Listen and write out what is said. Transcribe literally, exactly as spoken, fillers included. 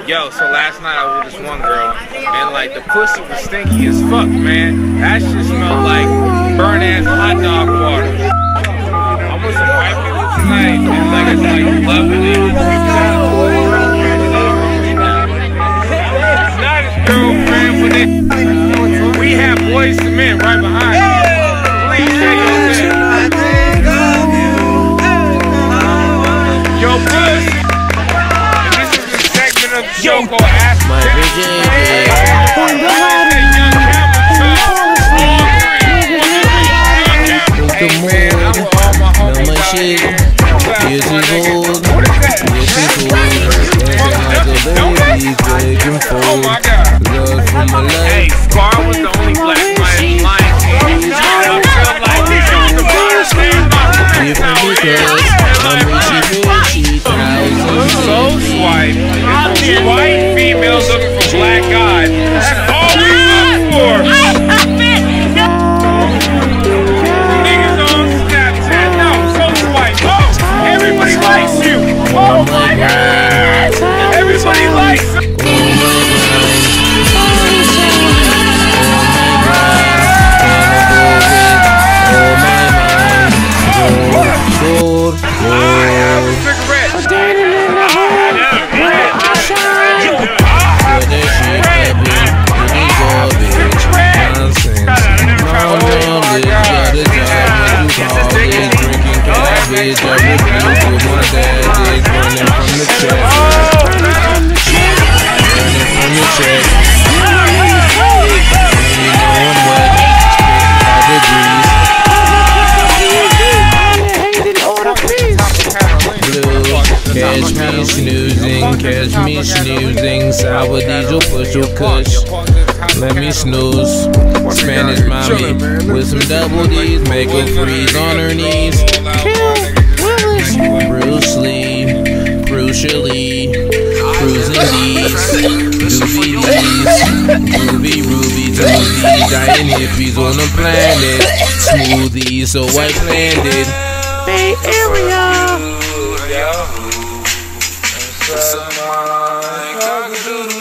Yo, so last night I was with this one girl, and like the pussy was stinky as fuck, man. That shit smelled like burnt ass hot dog water. I'm with some white people tonight, and like it's like loving it. It's not his girlfriend, but it, we have Boys to Men right behind you. Please say your thing. Yo, pussy. Yo, go ask my vision. The mood, know my shit. Years is old, years is old. Dancing like a baby, begging for love from my life. Hey, Scar was the only black man in Lion King. I feel like he's on the bottom stand up. Different because I'm Richie Richie, thousands So swipe. White females looking for black guys. That's all we look for. Niggas on Snapchat. No, so swipe. Oh, everybody likes you. Oh my God. Everybody likes you. I have a cigarette. Catch me snoozing, catch me snoozing. Sour diesel, push your kush. Let me snooze. Spanish mommy with some double D's, make her freeze on her knees. Bruce Lee, crucially, cruising these, doobie D's, Ruby, Ruby, Doobie, giant hippies on the planet. Smoothies, so white planted. Bay Area.